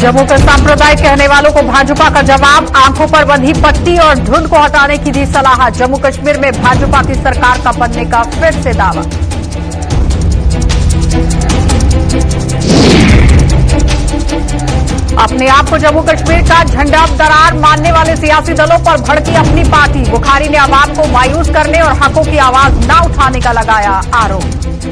जम्मू का सांप्रदायिक कहने वालों को भाजपा का जवाब, आंखों पर बंधी पट्टी और धुंध को हटाने की दी सलाह। जम्मू कश्मीर में भाजपा की सरकार का बनने का फिर से दावा। अपने आप को जम्मू कश्मीर का झंडा दरार मानने वाले सियासी दलों पर भड़की अपनी पार्टी। बुखारी ने आवाम को मायूस करने और हकों की आवाज न उठाने का लगाया आरोप।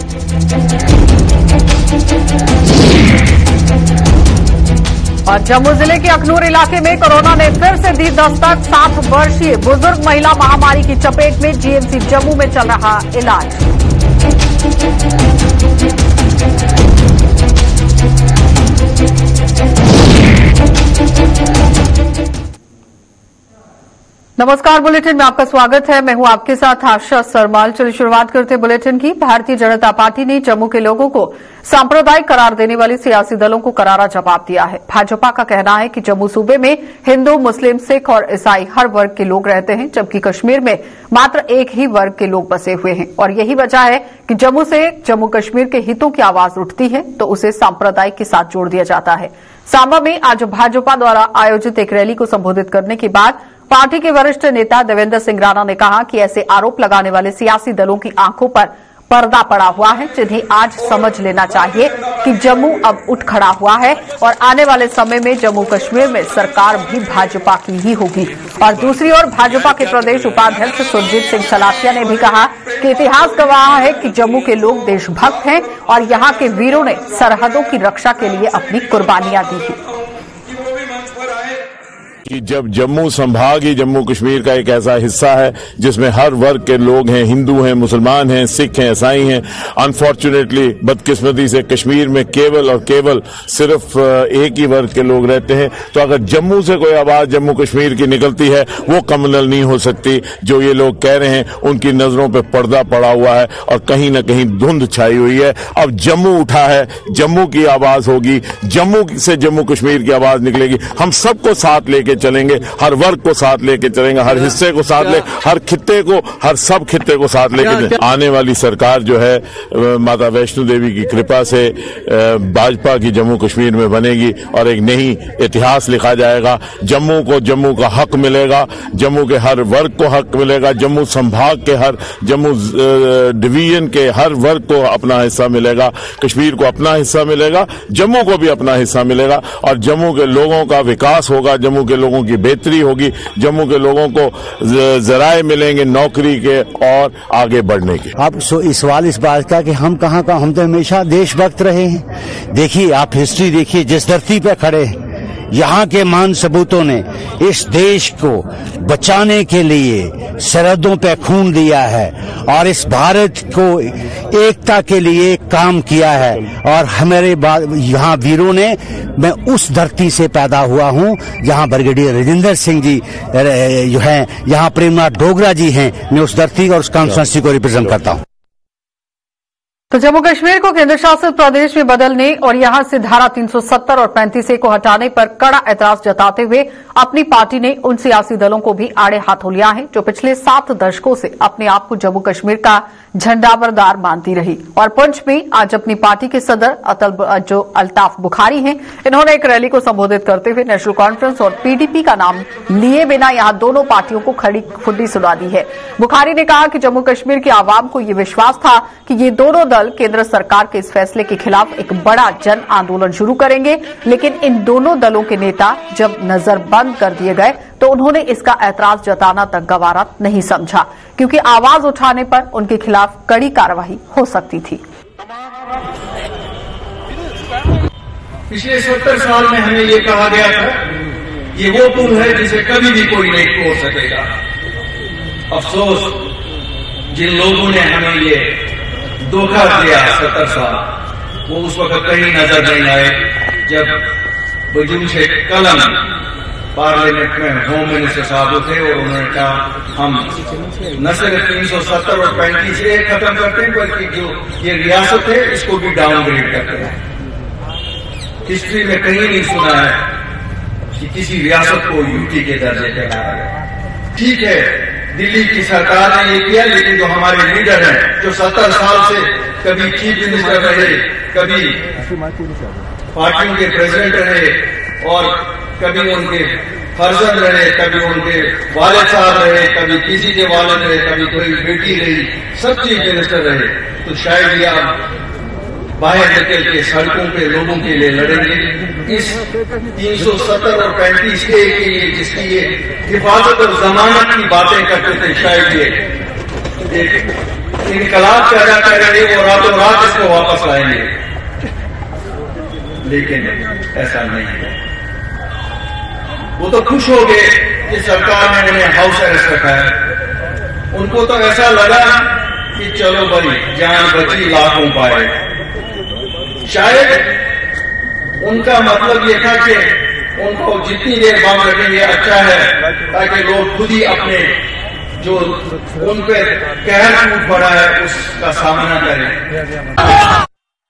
और जम्मू जिले के अखनूर इलाके में कोरोना ने फिर से दी दस्तक। 60 वर्षीय बुजुर्ग महिला महामारी की चपेट में, जीएमसी जम्मू में चल रहा इलाज। नमस्कार, बुलेटिन में आपका स्वागत है। मैं हूं आपके साथ आशा सरमाल। चलिए शुरुआत करते हैं बुलेटिन की। भारतीय जनता पार्टी ने जम्मू के लोगों को सांप्रदायिक करार देने वाले सियासी दलों को करारा जवाब दिया है। भाजपा का कहना है कि जम्मू सूबे में हिंदू, मुस्लिम, सिख और ईसाई हर वर्ग के लोग रहते हैं, जबकि कश्मीर में मात्र एक ही वर्ग के लोग बसे हुए हैं और यही वजह है कि जम्मू से जम्मू कश्मीर के हितों की आवाज उठती है तो उसे सांप्रदायिक के साथ जोड़ दिया जाता है। सांबा में आज भाजपा द्वारा आयोजित एक रैली को संबोधित करने के बाद पार्टी के वरिष्ठ नेता देवेंद्र सिंह राणा ने कहा कि ऐसे आरोप लगाने वाले सियासी दलों की आंखों पर पर्दा पड़ा हुआ है, जिन्हें आज समझ लेना चाहिए कि जम्मू अब उठ खड़ा हुआ है और आने वाले समय में जम्मू कश्मीर में सरकार भी भाजपा की ही होगी। और दूसरी ओर भाजपा के प्रदेश उपाध्यक्ष सुरजीत सिंह सलाथिया ने भी कहा कि इतिहास गवाह है कि जम्मू के लोग देशभक्त हैं और यहां के वीरों ने सरहदों की रक्षा के लिए अपनी कुर्बानियां दी हैं। कि जब जम्मू संभाग ही जम्मू कश्मीर का एक ऐसा हिस्सा है जिसमें हर वर्ग के लोग हैं, हिंदू हैं, मुसलमान हैं, सिख हैं, ईसाई हैं। अनफॉर्चुनेटली, बदकिस्मती से कश्मीर में केवल और केवल सिर्फ एक ही वर्ग के लोग रहते हैं। तो अगर जम्मू से कोई आवाज जम्मू कश्मीर की निकलती है वो कम्युनल नहीं हो सकती। जो ये लोग कह रहे हैं उनकी नजरों पर पर्दा पड़ा हुआ है और कहीं न कहीं धुंध छाई हुई है। अब जम्मू उठा है, जम्मू की आवाज होगी, जम्मू से जम्मू कश्मीर की आवाज निकलेगी। हम सबको साथ लेके चलेंगे, हर वर्ग को साथ लेके चलेंगे, हर हिस्से को साथ ले, हर खित्ते को, हर सब खित्ते को साथ लेके। आने वाली सरकार जो है माता वैष्णो देवी की कृपा से भाजपा की जम्मू कश्मीर में बनेगी और एक नई इतिहास लिखा जाएगा। जम्मू को जम्मू का हक मिलेगा, जम्मू के हर वर्ग को हक मिलेगा, जम्मू संभाग के हर, जम्मू डिवीजन के हर वर्ग को अपना हिस्सा मिलेगा, कश्मीर को अपना हिस्सा मिलेगा, जम्मू को भी अपना हिस्सा मिलेगा और जम्मू के लोगों का विकास होगा, जम्मू के लोगों की बेहतरी होगी, जम्मू के लोगों को जराए मिलेंगे नौकरी के और आगे बढ़ने के। अब सवाल इस बात का कि हम कहाँ का, हम तो हमेशा देशभक्त रहे हैं। देखिए, आप हिस्ट्री देखिए, जिस धरती पे खड़े हैं, यहाँ के मान सबूतों ने इस देश को बचाने के लिए सरहदों पे खून दिया है और इस भारत को एकता के लिए काम किया है। और हमारे यहाँ वीरों ने, मैं उस धरती से पैदा हुआ हूँ जहाँ ब्रिगेडियर राजेंद्र सिंह जी जो हैं, यहाँ प्रेमनाथ डोगरा जी हैं। मैं उस धरती और उस कॉन्स्टिट्यूएंसी को रिप्रेजेंट करता हूँ। तो जम्मू कश्मीर को केंद्र शासित प्रदेश में बदलने और यहां से धारा 370 और 35A को हटाने पर कड़ा ऐतराज जताते हुए अपनी पार्टी ने उन सियासी दलों को भी आड़े हाथों लिया है जो पिछले 7 दशकों से अपने आप को जम्मू कश्मीर का झंडाबरदार मानती रही। और पुंछ में आज अपनी पार्टी के सदर जो अल्ताफ बुखारी हैं, इन्होंने एक रैली को संबोधित करते हुए नेशनल कॉन्फ्रेंस और पीडीपी का नाम लिए बिना यहां दोनों पार्टियों को खड़ी खुदी सुना दी है। बुखारी ने कहा कि जम्मू कश्मीर के आवाम को ये विश्वास था कि ये दोनों दल केंद्र सरकार के इस फैसले के खिलाफ एक बड़ा जन आंदोलन शुरू करेंगे, लेकिन इन दोनों दलों के नेता जब नजरबंद कर दिए गए तो उन्होंने इसका ऐतराज जताना तक गवारा नहीं समझा, क्योंकि आवाज उठाने पर उनके खिलाफ कड़ी कार्रवाई हो सकती थी। पिछले 70 साल में हमें ये कहा गया था ये वो पुल है जिसे कभी भी कोई नहीं तोड़ सकेगा। अफसोस, जिन लोगों ने हमें ये धोखा दिया 70 साल, वो उस वक्त कहीं नजर नहीं आए जब बजून से कलम पार्लियामेंट में होम मिनिस्टर साहब थे और उन्होंने कहा हम न सिर्फ 370 और 35A खत्म करते हैं बल्कि जो ये रियासत है इसको भी डाउनग्रेड करते हैं। हिस्ट्री में कहीं नहीं सुना है कि किसी रियासत को यूटी के दर्जे पे लाया गया। ठीक है, दिल्ली की सरकार ने ये किया, लेकिन जो हमारे लीडर हैं जो 70 साल से कभी चीफ मिनिस्टर रहे, कभी पार्टियों के प्रेसिडेंट रहे, और कभी उनके फर्जंद रहे, कभी उनके वालिद साहब रहे, कभी किसी के वालिद रहे, कभी कोई बेटी रही, सब चीफ मिनिस्टर रहे, तो शायद ये आप बाहर निकल के सड़कों पे लोगों के लिए लड़ेंगे। इस 370 और 35A के लिए जिसकी ये हिफाजत और जमानत की बातें करते थे, शायद ये एक इनकलाब पैदा करेंगे और रातों रात इसको वापस लाएंगे, लेकिन ऐसा नहीं है। वो तो खुश हो गए कि सरकार ने उन्हें हाउस अरेस्ट रखा है। उनको तो ऐसा लगा कि चलो भाई जान बची लाखों पाए। शायद उनका मतलब ये था कि उनको जितनी देर बंद रखेंगे अच्छा है, ताकि लोग खुद ही अपने जो उन पर कहर टूट पड़ा है उसका सामना करें।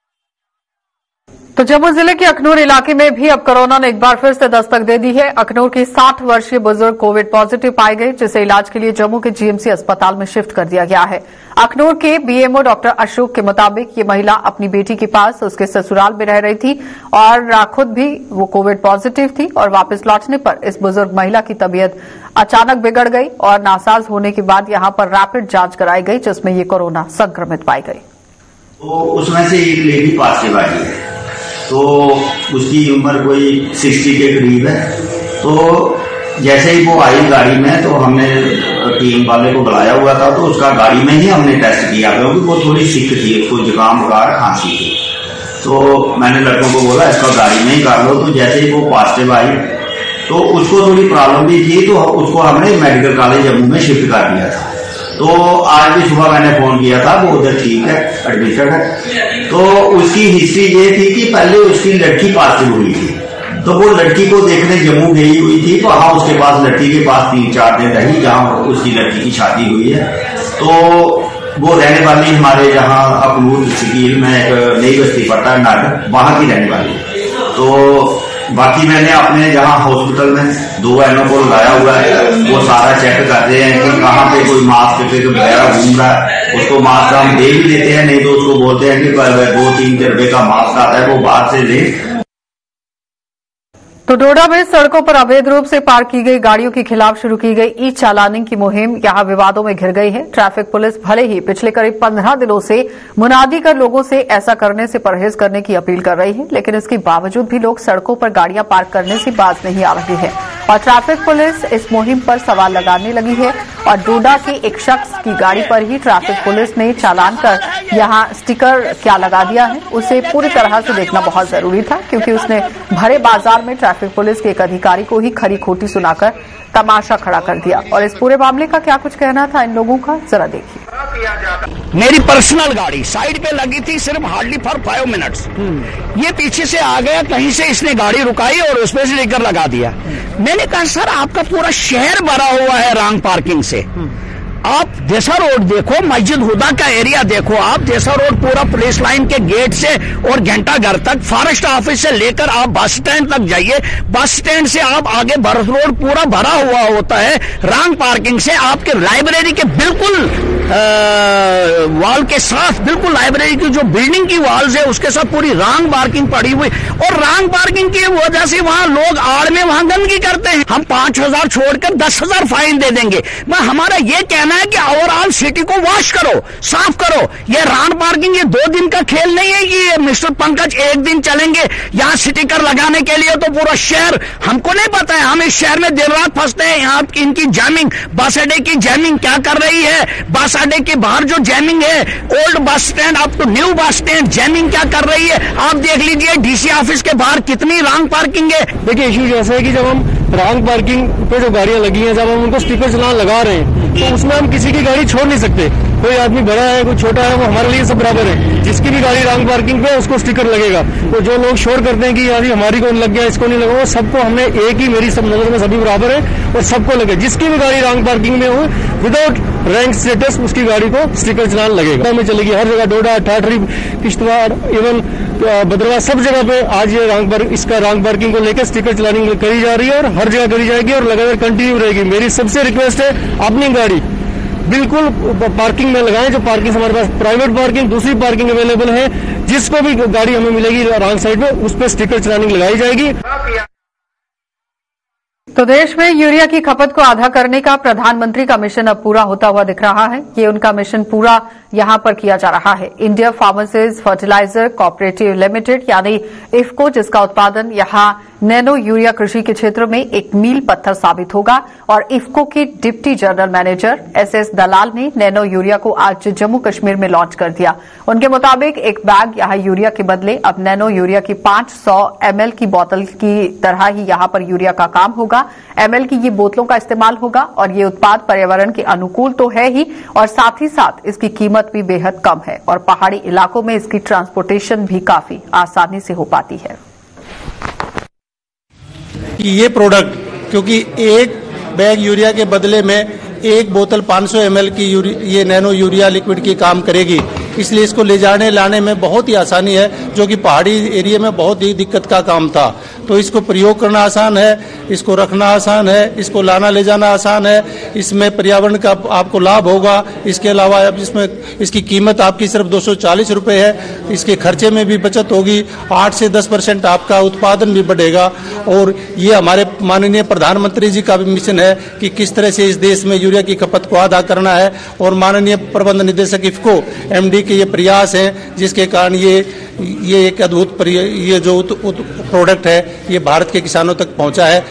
तो जम्मू जिले के अखनूर इलाके में भी अब कोरोना ने एक बार फिर से दस्तक दे दी है। अखनूर की 60 वर्षीय बुजुर्ग कोविड पॉजिटिव पाए गए, जिसे इलाज के लिए जम्मू के जीएमसी अस्पताल में शिफ्ट कर दिया गया है। अखनूर के बीएमओ डॉक्टर अशोक के मुताबिक ये महिला अपनी बेटी के पास उसके ससुराल में रह रही थी और खुद भी वो कोविड पॉजिटिव थी और वापस लौटने पर इस बुजुर्ग महिला की तबीयत अचानक बिगड़ गई और नासाज होने के बाद यहां पर रैपिड जांच कराई गई, जिसमें ये कोरोना संक्रमित पाई गई। तो उसमें से एक लेडी पॉजिटिव आई है, तो उसकी उम्र कोई 60 के करीब है। तो जैसे ही वो आई गाड़ी में, तो हमने टीम वाले को बुलाया हुआ था, तो उसका गाड़ी में ही हमने टेस्ट किया, क्योंकि वो थोड़ी सिक थी, उसको जुकाम बुखार खांसी थी। तो मैंने लड़कों को बोला इसका गाड़ी में ही कर लो। तो जैसे ही वो पॉजिटिव आई, तो उसको थोड़ी प्रॉब्लम भी थी, तो उसको हमने मेडिकल कॉलेज जम्मू में शिफ्ट कर दिया था। तो आज भी सुबह मैंने फोन किया था, वो उधर ठीक है, एडमिटेड है। तो उसकी हिस्ट्री ये थी कि पहले उसकी लड़की पॉजिटिव हुई थी, तो वो लड़की को देखने जम्मू गई हुई थी। तो हाँ, उसके पास लड़की के पास 3-4 दिन रही, जहाँ उसकी लड़की की शादी हुई है। तो वो रहने वाली हमारे जहाँ अखनूर शकील में एक नई बस्ती पड़ता है नागर, वहां की रहने वाली। तो बाकी मैंने अपने जहाँ हॉस्पिटल में 2 एनओ को लगाया हुआ है, वो सारा चेक कर रहे हैं कि कहाँ पे कोई मास्क पे वगैरह घूम रहा है। उसको मास्क हम दे भी देते हैं, नहीं तो उसको बोलते हैं कि 2-3 रुपए का मास्क आता है, वो बाहर से ले। तो डोडा में सड़कों पर अवैध रूप से पार्क की गई गाड़ियों के खिलाफ शुरू की गई ई चालानिंग की मुहिम यहां विवादों में घिर गई है। ट्रैफिक पुलिस भले ही पिछले करीब 15 दिनों से मुनादी कर लोगों से ऐसा करने से परहेज करने की अपील कर रही है, लेकिन इसके बावजूद भी लोग सड़कों पर गाड़ियां पार्क करने से बाज नहीं आ रही है और ट्रैफिक पुलिस इस मुहिम पर सवाल लगाने लगी है। और डोडा के एक शख्स की गाड़ी पर ही ट्रैफिक पुलिस ने चालान कर यहां स्टिकर क्या लगा दिया है, उसे पूरी तरह से देखना बहुत जरूरी था, क्योंकि उसने भरे बाजार में ट्रैफिक पुलिस के एक अधिकारी को ही खरी खोटी सुनाकर तमाशा खड़ा कर दिया। और इस पूरे मामले का क्या कुछ कहना था इन लोगों का, जरा देखिए। मेरी पर्सनल गाड़ी साइड पे लगी थी, सिर्फ हार्डली फॉर 5 मिनट्स। ये पीछे से आ गया, कहीं से इसने गाड़ी रुकाई और उस पर स्टिकर लगा दिया। मैंने कहा सर आपका पूरा शहर भरा हुआ है रॉन्ग पार्किंग से, आप देसा रोड देखो, मस्जिद हुदा का एरिया देखो, आप देसा रोड पूरा पुलिस लाइन के गेट से और घंटा घर तक, फॉरेस्ट ऑफिस से लेकर आप बस स्टैंड तक जाइए, बस स्टैंड से आप आगे भरत रोड पूरा भरा हुआ होता है रॉन्ग पार्किंग से। आपके लाइब्रेरी के बिल्कुल वॉल के साथ, बिल्कुल लाइब्रेरी की जो बिल्डिंग की वॉल्स है उसके साथ पूरी रॉन्ग पार्किंग पड़ी हुई, और रॉन्ग पार्किंग की वजह से वहां लोग आड़ में वहां गंदगी करते हैं। हम 5,000 छोड़कर 10,000 फाइन दे देंगे। हमारा ये कहना है कि ओवरऑल सिटी को वॉश करो, साफ करो। ये रॉन्ग पार्किंग ये 2 दिन का खेल नहीं है कि ये मिस्टर पंकज एक दिन चलेंगे यहाँ स्टिकर लगाने के लिए, तो पूरा शहर हमको नहीं पता है। हम इस शहर में देर रात फंसते हैं। यहाँ इनकी जैमिंग, बस अड्डे की जैमिंग क्या कर रही है, बस अड्डे के बाहर जो जैमिंग है, old bus stand up to new bus stand jamming क्या कर रही है, आप देख लीजिए। डीसी ऑफिस के बाहर कितनी रॉन्ग पार्किंग है। देखिए इश्यू जैसा है कि जब हम रॉन्ग पार्किंग पे जो गाड़ियां लगी हैं, जब हम उनको स्टिकर चलान लगा रहे हैं, तो उसमें हम किसी की गाड़ी छोड़ नहीं सकते। कोई आदमी बड़ा है, कोई छोटा है, वो हमारे लिए सब बराबर है। जिसकी भी गाड़ी रॉन्ग पार्किंग पे है उसको स्टिकर लगेगा। तो जो लोग शोर करते हैं कि यार हमारी को लग गया, इसको नहीं लगा, वो सबको हमने एक ही, मेरी सब नजर में सभी बराबर है और सबको लगे। जिसकी भी गाड़ी रॉन्ग पार्किंग में हो, विदाउट रैंक स्टेटस उसकी गाड़ी को स्टिकर चलान लगेगा। में चलेगी हर जगह, डोडा, ठाठरी, किश्तवाड़, इवन भद्रवाह, सब जगह पे आज ये इसका रॉन्ग पार्किंग को लेकर स्टिकर चलानी करी जा रही है और हर जगह करी जाएगी और लगातार कंटिन्यू रहेगी। मेरी सबसे रिक्वेस्ट है, अपनी गाड़ी बिल्कुल पार्किंग में लगाएं। जो पार्किंग हमारे पास प्राइवेट पार्किंग, दूसरी पार्किंग अवेलेबल है, जिसको भी गाड़ी हमें मिलेगी रॉन्ग साइड में, उस पर स्टिकर चलानी लगाई जाएगी। तो देश में यूरिया की खपत को आधा करने का प्रधानमंत्री का मिशन अब पूरा होता हुआ दिख रहा है। ये उनका मिशन पूरा यहां पर किया जा रहा है। India farmers fertiliser cooperative limited यानी इफको, जिसका उत्पादन यहां नैनो यूरिया कृषि के क्षेत्र में एक मील पत्थर साबित होगा। और इफको के deputy general manager SS Dalal ने नैनो यूरिया को आज जम्मू कश्मीर में लॉन्च कर दिया। उनके मुताबिक एक बैग यहां यूरिया के बदले अब नैनो यूरिया की 500 ml की बोतल की तरह ही यहां पर यूरिया का काम होगा। ml की ये बोतलों का इस्तेमाल होगा और ये उत्पाद पर्यावरण के अनुकूल तो है ही और साथ ही साथ इसकी कीमत भी बेहद कम है और पहाड़ी इलाकों में इसकी ट्रांसपोर्टेशन भी काफी आसानी से हो पाती है। ये प्रोडक्ट, क्योंकि एक बैग यूरिया के बदले में एक बोतल 500 ml की ये नैनो यूरिया लिक्विड की काम करेगी, इसलिए इसको ले जाने लाने में बहुत ही आसानी है, जो कि पहाड़ी एरिया में बहुत ही दिक्कत का काम था। तो इसको प्रयोग करना आसान है, इसको रखना आसान है, इसको लाना ले जाना आसान है, इसमें पर्यावरण का आपको लाभ होगा। इसके अलावा अब इसमें इसकी कीमत आपकी सिर्फ 240 रुपये है। इसके खर्चे में भी बचत होगी, 8 से 10% आपका उत्पादन भी बढ़ेगा। और ये हमारे माननीय प्रधानमंत्री जी का भी मिशन है कि किस तरह से इस देश में यूरिया की खपत को आधा करना है। और माननीय प्रबंध निदेशक इफको एमडी के ये प्रयास हैं, जिसके कारण ये एक अद्भुत ये जो प्रोडक्ट है ये भारत के किसानों तक पहुंचा है।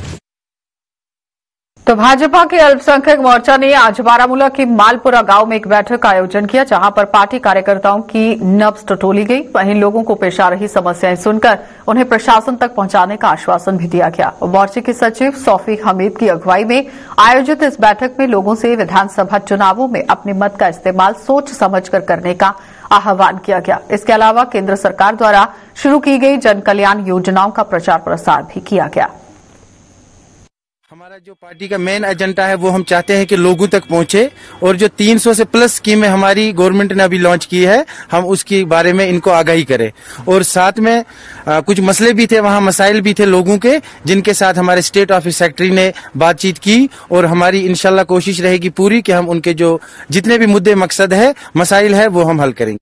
तो भाजपा के अल्पसंख्यक मोर्चा ने आज बारामूला के मालपुरा गांव में एक बैठक का आयोजन किया, जहां पर पार्टी कार्यकर्ताओं की नब्ज टटोली गई। वहीं लोगों को पेश आ रही समस्याएं सुनकर उन्हें प्रशासन तक पहुंचाने का आश्वासन भी दिया गया। मोर्चे के सचिव सौफी हमीद की अगुवाई में आयोजित इस बैठक में लोगों से विधानसभा चुनावों में अपने मत का इस्तेमाल सोच समझकर करने का आह्वान किया गया। इसके अलावा केंद्र सरकार द्वारा शुरू की गई जन कल्याण योजनाओं का प्रचार प्रसार भी किया गया। हमारा जो पार्टी का मेन एजेंडा है वो हम चाहते हैं कि लोगों तक पहुंचे, और जो 300 से प्लस स्कीमें हमारी गवर्नमेंट ने अभी लॉन्च की है, हम उसके बारे में इनको आगाही करें। और साथ में कुछ मसले भी थे, वहां मसाइल भी थे लोगों के, जिनके साथ हमारे स्टेट ऑफिस सेक्रेटरी ने बातचीत की। और हमारी इंशाल्लाह कोशिश रहेगी पूरी कि हम उनके जो जितने भी मुद्दे मकसद है मसाइल है वो हम हल करेंगे।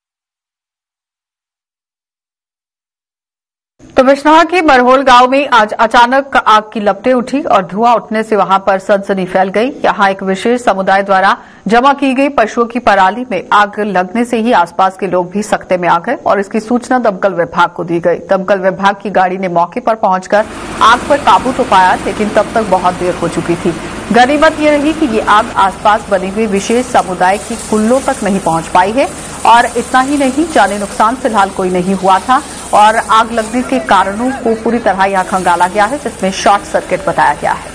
तो बिजनौर के बरहोल गांव में आज अचानक आग की लपटें उठी और धुआं उठने से वहां पर सनसनी फैल गई। यहां एक विशेष समुदाय द्वारा जमा की गई पशुओं की पराली में आग लगने से ही आसपास के लोग भी सकते में आ गए और इसकी सूचना दमकल विभाग को दी गई। दमकल विभाग की गाड़ी ने मौके पर पहुंचकर आग पर काबू तो पाया, लेकिन तब तक बहुत देर हो चुकी थी। गनीमत ये रही कि ये आग आसपास बने हुए विशेष समुदाय की कुल्लों तक नहीं पहुंच पाई है। और इतना ही नहीं, जानी नुकसान फिलहाल कोई नहीं हुआ था और आग लगने के कारणों को पूरी तरह यहां खंगाला गया है, जिसमें शॉर्ट सर्किट बताया गया है।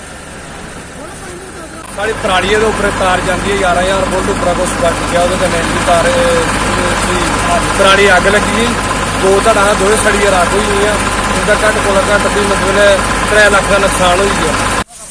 सारी पराली के ऊपर तार जाती है 11,000 वोल्ट ऊपर को स्पष्ट किया, तार पराली अग लगी, 2 धड़ा 2 सड़ियां रात हुई है, उनका घट को घट भी मतलब 3 लाख का नुकसान हो गया।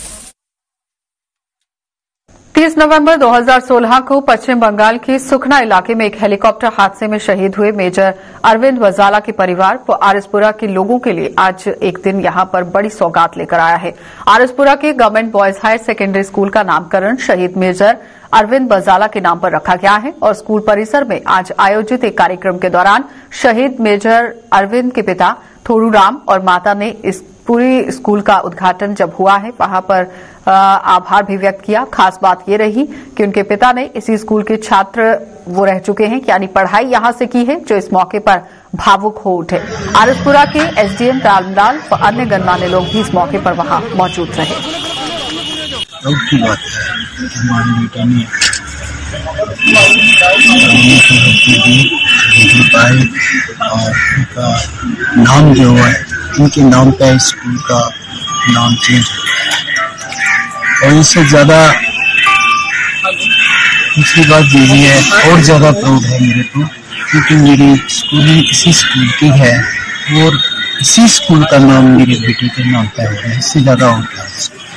30 नवंबर 2016 को पश्चिम बंगाल के सुखना इलाके में एक हेलीकॉप्टर हादसे में शहीद हुए मेजर अरविंद वजाला के परिवार व आरएसपुरा के लोगों के लिए आज एक दिन यहां पर बड़ी सौगात लेकर आया है। आरएसपुरा के government boys higher secondary school का नामकरण शहीद मेजर अरविंद वजाला के नाम पर रखा गया है और स्कूल परिसर में आज आयोजित एक कार्यक्रम के दौरान शहीद मेजर अरविंद के पिता थोरूराम और माता ने इस पूरी स्कूल का उद्घाटन जब हुआ है वहां पर आभार भी व्यक्त किया। खास बात ये रही कि उनके पिता ने इसी स्कूल के छात्र वो रह चुके हैं, यानी पढ़ाई यहां से की है, जो इस मौके पर भावुक हो उठे। आरएसपुरा के एसडीएम रामलाल व अन्य गणमान्य लोग भी इस मौके पर वहां मौजूद रहे। की बात है, हमारे बेटा ने और उनका नाम जो है इनके नाम पे स्कूल का नाम चेंज और इससे ज्यादा दूसरी बात ये भी है और ज्यादा प्राउड है मेरे को, क्योंकि मेरी स्कूलिंग इसी स्कूल की है और इसी स्कूल का नाम मेरे बेटे के नाम पे है। इससे ज्यादा और क्या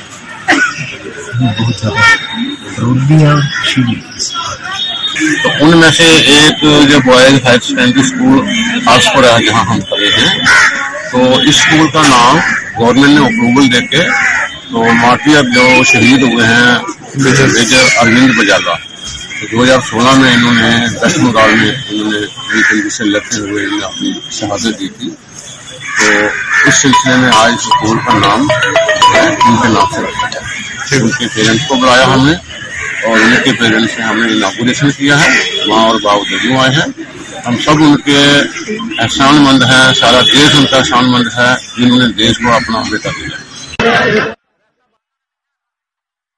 बहुत ज्यादा प्राउड भी है और खुशी भी है। तो उनमें से एक जो boys higher secondary school RS Pura जहाँ हम पढ़े हैं, तो इस स्कूल का नाम गवर्नमेंट ने अप्रूवल देके तो मार्टियर जो शहीद हुए हैं मेजर अरविंद वजाला, तो 2016 में इन्होंने वेस्ट बंगाल में इन्होंने से लड़ते हुए अपनी शहादत दी थी। तो इस सिलसिले में आज स्कूल का नाम है उनके नाम से रखा है। फिर उनके पेरेंट्स को बुलाया हमने और उनके पेरेंट्स से हमने इनॉग्रेशन किया है। माँ और बाप दोनों आए हैं। हम सब उनके एहसानमंद हैं, सारा देश उनका एहसानमंद है जिन्होंने देश को अपना बेटा दिया।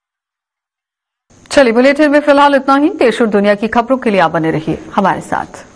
चलिए बुलेटिन में फिलहाल इतना ही। देश और दुनिया की खबरों के लिए आप बने रहिए हमारे साथ।